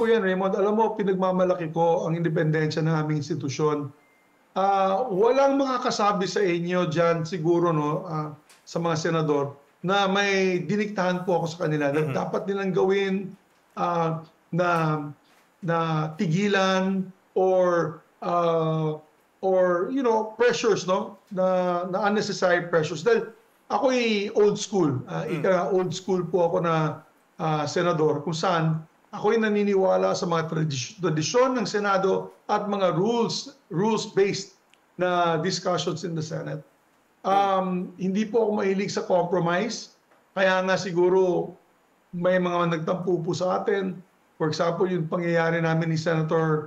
po yan, Raymond. Alam mo, pinagmamalaki ko ang independensya ng aming institusyon. Walang makakasabi sa inyo dyan siguro, no, sa mga senador, na may diniktahan po ako sa kanila na dapat nilang gawin na tigilan or pressures, no, na unnecessary pressures. Dahil ako ay old school. Old school po ako na senador kung saan ako ay naniniwala sa mga tradisyon ng Senado at mga rules-based na discussions in the Senate. Hindi po ako mahilig sa compromise. Kaya nga siguro may mga nagtampo po sa atin. For example, yung pangyayari namin ni Senator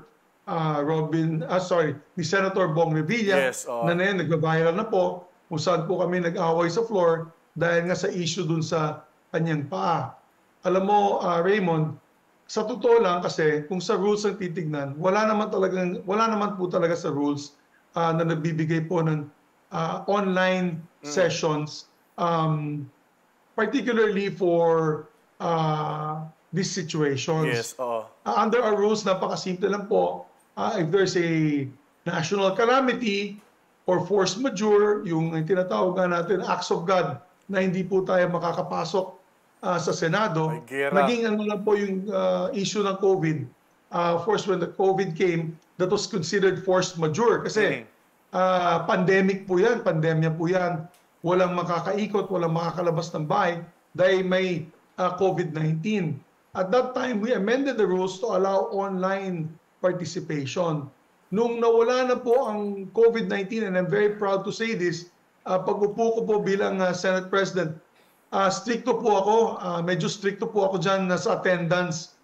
ni Senator Bong Revilla, na nagba-viral na po, kung saan po kami nag-away sa floor dahil nga sa issue dun sa kanyang paa. Alam mo, Raymond, sa totoo lang kasi kung sa rules ang titignan, wala naman po talaga sa rules na nagbibigay po ng online sessions, particularly for these situations. Under our rules, napakasimple lang po. If there's a national calamity or force majeure, yung tinatawag natin acts of God, na hindi po tayo makakapasok sa Senado. Naging ano lang po yung issue ng COVID. First, when the COVID came, that was considered force majeure kasi pandemic po yan, pandemya po yan. Walang makakaikot, walang makakalabas ng bahay dahil may COVID-19. At that time, we amended the rules to allow online participation. Nung nawala na po ang COVID-19, and I'm very proud to say this, pag-upo ko po bilang Senate President, stricto po ako, medyo stricto po ako dyan sa attendance,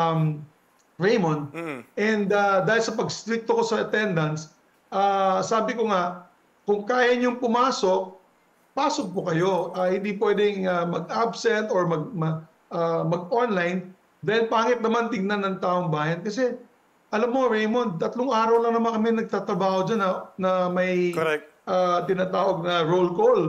Raymond. And dahil sa pag-stricto ko sa attendance, sabi ko nga, kung kaya niyong pumasok, pasok po kayo. Hindi pwedeng mag-absent or mag-online. Dahil pangit naman tignan ng taong bayan. Kasi, alam mo, Raymond, 3 araw lang naman kami nagtatrabaho dyan na may tinatawag na roll call.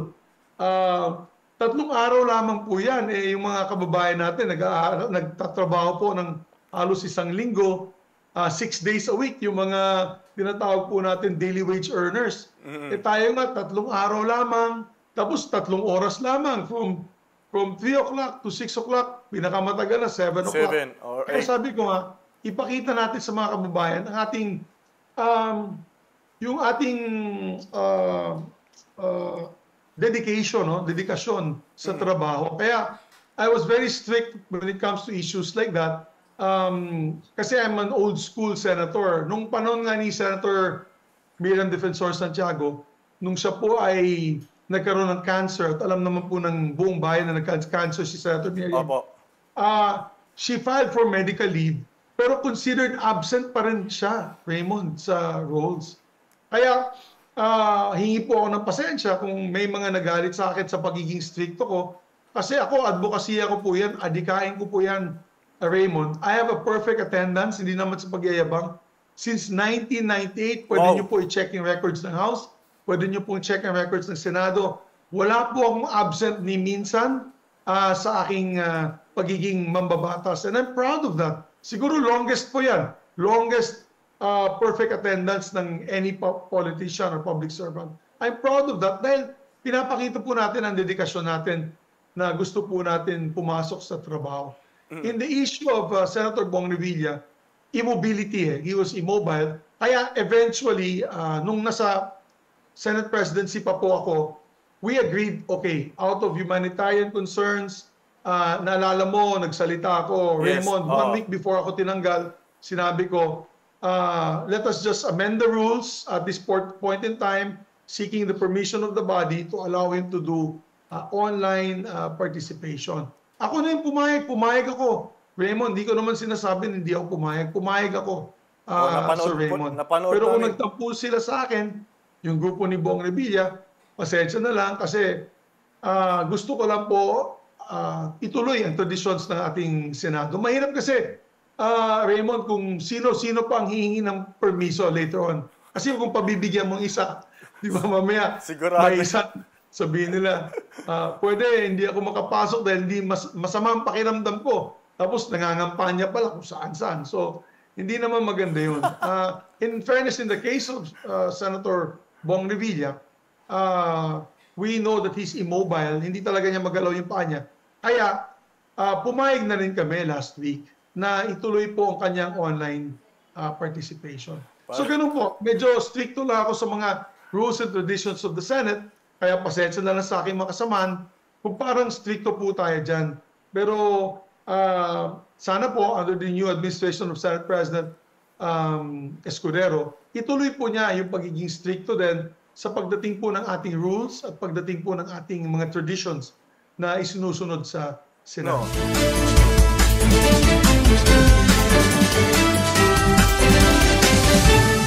3 araw lamang po yan. Yung mga kababayan natin nagtatrabaho po ng halos 1 linggo, 6 days a week, yung mga tinatawag po natin daily wage earners. Tayo nga, 3 araw lamang, tapos 3 oras lamang, from 3 o'clock to 6 o'clock, pinakamatagal na 7 o'clock. Kaya sabi ko nga, ipakita natin sa mga kababayan ang ating, yung ating dedikasyon sa trabaho. Kaya, I was very strict when it comes to issues like that. Kasi I'm an old school senator. Nung panahon nga ni Senator Miriam Defensor Santiago, nung siya po ay nagkaroon ng cancer, at alam naman po ng buong bayan na nagka-cancer si Senator Miriam, she filed for medical leave, pero considered absent pa rin siya, Raymond, sa roles. Kaya, hingi po ako ng pasensya kung may mga nagalit sa akin sa pagiging stricto ko. Kasi ako, advokasya ko po yan, adikain ko po yan, Raymond. I have a perfect attendance, hindi naman sa pagyayabang. Since 1998, pwede nyo po i-check yung records ng House, pwede nyo po i-check yung records ng Senado. Wala po akong absent ni minsan sa aking pagiging mambabatas. And I'm proud of that. Siguro longest po yan. Longest perfect attendance ng any politician or public servant. I'm proud of that dahil pinapakita po natin ang dedikasyon natin na gusto po natin pumasok sa trabaho. In the issue of Senator Bong Revilla, immobility, he was immobile. Kaya eventually, nung nasa Senate presidency pa po ako, we agreed, okay, out of humanitarian concerns, naalala mo, nagsalita ako, Raymond, 1 week before ako tinanggal, sinabi ko, let us just amend the rules at this point in time, seeking the permission of the body to allow him to do online participation. Ako na yung pumayag ako. Raymond, hindi ko naman sinasabi na hindi ako pumayag ako, Sir Raymond. Pero kung nagtampo sila sa akin, yung grupo ni Bong Revilla, pasensya na lang kasi gusto ko lang po ituloy ang traditions ng ating Senado. Mahirap kasi, Raymond, kung sino-sino pa ang hihingi ng permiso later on. Kasi kung pabibigyan mong isa, di ba mamaya, may isa, sabihin nila, pwede, hindi ako makapasok dahil hindi masama ang pakiramdam ko. tapos nangangampanya pala kung saan-saan. So, hindi naman maganda yun. In fairness, in the case of Senator Bong Revilla, we know that he's immobile, hindi talaga niya magalaw yung paa niya. Kaya, pumayag na rin kami last week na ituloy po ang kanyang online participation. So ganun po, medyo stricto lang ako sa mga rules and traditions of the Senate, kaya pasensya na lang sa aking mga kasamahan kung parang stricto po tayo dyan. Pero sana po, under the new administration of Senate President Escudero, ituloy po niya yung pagiging stricto din sa pagdating po ng ating rules at pagdating po ng ating mga traditions na isinusunod sa Senado. No.